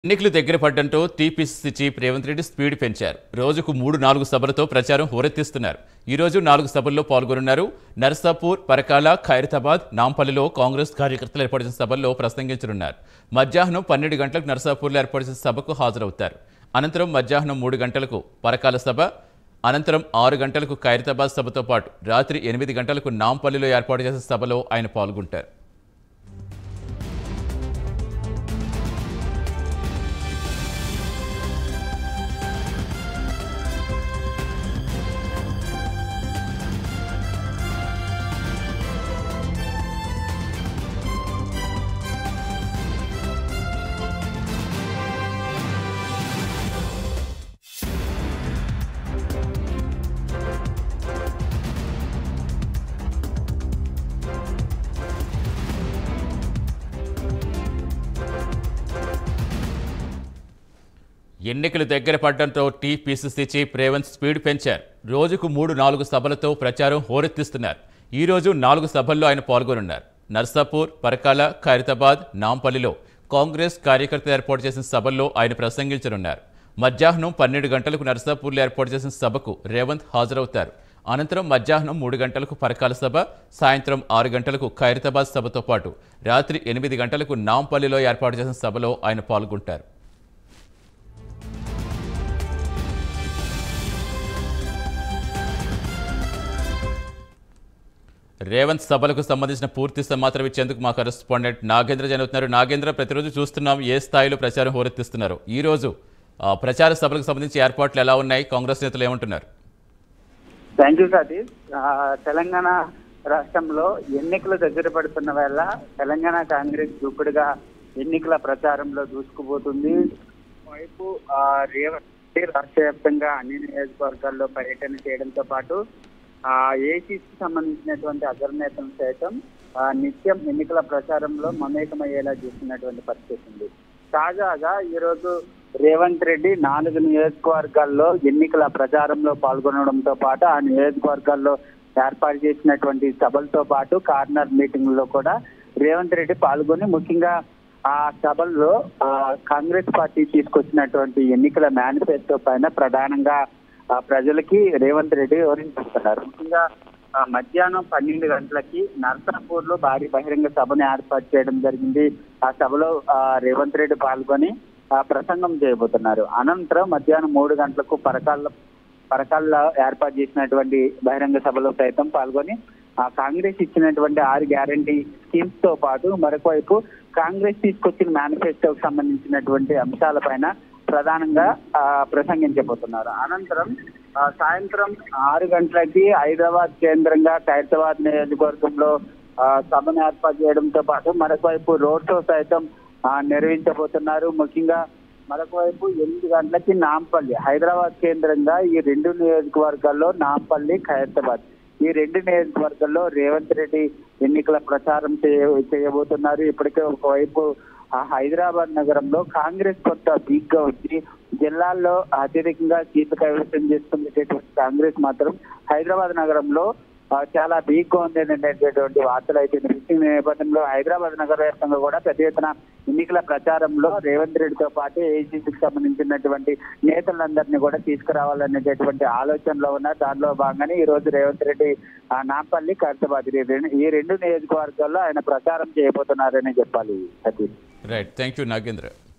ఎన్నికలు దగ్గర పడ్డంతో TPCC chief Revanth Reddy speed పెంచారు. రోజుకు 3-4 సభలతో ప్రచారం హోరెత్తిస్తున్నారు. ఈ రోజు 4 సభల్లో పాల్గొన్నారు. నర్సాపూర్, పరకాల, ఖైరతాబాద్, నాంపల్లిలో కాంగ్రెస్ కార్యకర్తలు ఏర్పాటు చేసిన సభల్లో ప్రసంగించనున్నారు. మధ్యాహ్నం 12 గంటలకు నర్సాపూర్లో ఏర్పాటు చేసిన సభకు హాజరవుతారు. అనంతరం మధ్యాహ్నం 3 గంటలకు పరకాల సభ, అనంతరం 6 గంటలకు ఖైరతాబాద్ సభతో పాటు రాత్రి 8 గంటలకు నాంపల్లిలో ఏర్పాటు చేసిన సభలో ఆయన పాల్గొంటారు. ఎన్నికలు దగ్గర పడడంతో టీపీసీసీ చీఫ్ రేవంత్ స్పీడ్ పెంచారు. రోజుకు 3-4 సభలతో ప్రచారం హోరెత్తిస్తున్నారు. ఈ రోజు 4 సభల్లో ఆయన పాల్గొనున్నారు. నర్సాపూర్, పరకాల, ఖైరతాబాద్, నాంపల్లిలో కాంగ్రెస్ కార్యకర్తలు ఏర్పాటు చేసిన సభల్లో ఆయన ప్రసంగించనున్నారు. మధ్యాహ్నం 12 గంటలకు నర్సాపూర్లో ఏర్పాటు చేసిన సభకు రేవంత్ హాజరవుతారు. అనంతరం మధ్యాహ్నం 3 గంటలకు పరకాల సభ, సాయంత్రం 6 గంటలకు ఖైరతాబాద్ సభతో పాటు రాత్రి 8 గంటలకు నాంపల్లిలో ఏర్పాటు చేసిన సభలో ఆయన పాల్గొంటారు. రేవంత్ సభలకు సంబంధించిన పూర్తి సమాచారం ఇచ్చేందుకు మా కరెస్పాండెంట్ నాగేంద్ర జరుగుతున్నారు. నాగేంద్ర, ప్రతిరోజు చూస్తున్నాం ఏ స్థాయిలో ప్రచారం హోరెత్తిస్తున్నారు. ఈ రోజు ప్రచార సభలకు సంబంధించి ఏర్పాట్లు ఎలా ఉన్నాయి? కాంగ్రెస్ నేతలు ఏమంటున్నారు? Thank you Satish. తెలంగాణ రాష్ట్రంలో ఎన్నికలు దగ్గర పడుతున్న వేళ తెలంగాణ కాంగ్రెస్ దూకుడుగా ఎన్నికల ప్రచారంలో దూసుకుపోతుంది. వైపు రేవంత్ రాష్ట్ర వ్యాప్తంగా అన్ని నియోజకవర్గాల్లో పర్యటన చేయడంతో పాటు ఏసీసీకి సంబంధించినటువంటి అగ్రనేతలు సైతం నిత్యం ఎన్నికల ప్రచారంలో మమేకమయ్యేలా చేస్తున్నటువంటి పరిస్థితి ఉంది. తాజాగా ఈరోజు రేవంత్ రెడ్డి 4 నియోజకవర్గాల్లో ఎన్నికల ప్రచారంలో పాల్గొనడంతో పాటు ఆ నియోజకవర్గాల్లో ఏర్పాటు చేసినటువంటి సభలతో పాటు కార్నర్ మీటింగ్లో కూడా రేవంత్ రెడ్డి పాల్గొని ముఖ్యంగా ఆ సభల్లో కాంగ్రెస్ పార్టీ తీసుకొచ్చినటువంటి ఎన్నికల మేనిఫెస్టో పైన ప్రధానంగా ప్రజలకి రేవంత్ రెడ్డి వివరించుతున్నారు. ముఖ్యంగా మధ్యాహ్నం 12 గంటలకి నర్సాపూర్ లో భారీ బహిరంగ సభను ఏర్పాటు చేయడం జరిగింది. ఆ సభలో రేవంత్ రెడ్డి పాల్గొని ప్రసంగం చేయబోతున్నారు. అనంతరం మధ్యాహ్నం 3 గంటలకు పరకాల్లో ఏర్పాటు చేసినటువంటి బహిరంగ సభలో సైతం పాల్గొని కాంగ్రెస్ ఇచ్చినటువంటి 6 గ్యారంటీ స్కీమ్స్ తో పాటు మరొక వైపు కాంగ్రెస్ తీసుకొచ్చిన మేనిఫెస్టోకి సంబంధించినటువంటి అంశాలపైన ప్రధానంగా ప్రసంగించబోతున్నారు. అనంతరం సాయంత్రం 6 గంటలకి హైదరాబాద్ కేంద్రంగా ఖైరతాబాద్ నియోజకవర్గంలో సభను ఏర్పాటు చేయడంతో పాటు మరొక వైపు రోడ్ షో సైతం నిర్వహించబోతున్నారు. ముఖ్యంగా మరొక వైపు 8 గంటలకి నాంపల్లి, హైదరాబాద్ కేంద్రంగా ఈ 2 నియోజకవర్గాల్లో నాంపల్లి, ఖైరతాబాద్ ఈ 2 నియోజకవర్గాల్లో రేవంత్ రెడ్డి ఎన్నికల ప్రచారం చేయబోతున్నారు. ఇప్పటికే ఒకవైపు హైదరాబాద్ నగరంలో కాంగ్రెస్ కొత్త వీక్ గా వచ్చి జిల్లాల్లో అత్యధికంగా సీట్లు కైవసం చేసుకునేటటువంటి కాంగ్రెస్ మాత్రం హైదరాబాద్ నగరంలో చాలా వీక్ గా ఉంది అనేటటువంటి వార్తలు అయితే వినిపిస్తున్న నేపథ్యంలో హైదరాబాద్ నగర వ్యాప్తంగా కూడా పెద్ద ఎత్తున ఎన్నికల ప్రచారంలో రేవంత్ రెడ్డితో పాటు ఏఐసీసీకి సంబంధించినటువంటి నేతలందరినీ కూడా తీసుకురావాలనేటటువంటి ఆలోచనలో ఉన్నారు. దానిలో భాగంగానే ఈ రోజు రేవంత్ రెడ్డి నాంపల్లి, ఖైరతాబాద్ ఈ 2 నియోజకవర్గాల్లో ఆయన ప్రచారం చేయబోతున్నారని చెప్పాలి Satish. Right, thank you Nagendra.